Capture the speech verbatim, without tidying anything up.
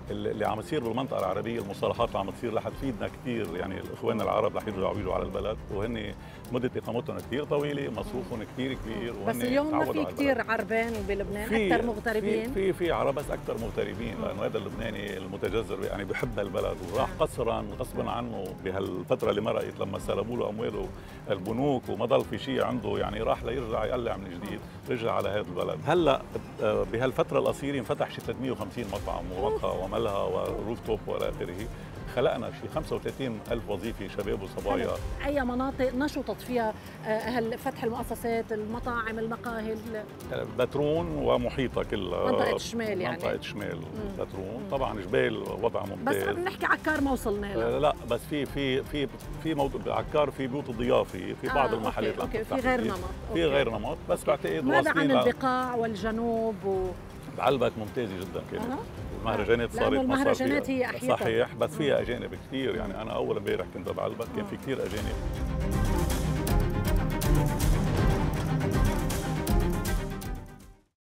اللي عم يصير بالمنطقه العربيه، المصالحات اللي عم تصير رح تفيدنا كثير، يعني اخواننا العرب رح يرجعوا يجوا على البلد، وهن مده اقامتهم كثير طويله، مصروفهم كثير كبير، بس اليوم ما في كثير عربان بلبنان، اكثر مغتربين. في في عرب بس اكثر مغتربين، لانه هذا اللبناني المتجذر يعني بحب هالبلد، وراح قسرا غصبا عنه بهالفتره اللي مرقت لما سلبوا له امواله البنوك وما ضل في شيء عنده، يعني راح ليرجع يقلع من جديد، رجع على هذا البلد. هلا بهالفتره القصيره انفتح شي ثلاثمية وخمسين مطعم ومقهى وملهى وروف توب والى اخره، خلقنا شي خمسة وثلاثين ألف وظيفه شباب وصبايا. اي مناطق نشطت فيها اهل فتح المؤسسات، المطاعم، المقاهي؟ بترون ومحيطها كلها، منطقه الشمال يعني منطقه شمال بترون. طبعا جبال وضع ممتاز، بس عم نحكي عكار ما وصلنا له. لا بس في في في في موضوع عكار، في بيوت الضيافه، في بعض آه المحلات أوكي. أوكي. في غير نمط، في غير نمط، بس بعتقد ماذا عن البقاع والجنوب و... بعلبك ممتازه جدا كانت. أه؟ المهرجانات صارت المهرجانات هي احياء صحيح، بس فيها اجانب كثير، يعني انا اول امبارح كنت بعلبك كان في كثير اجانب.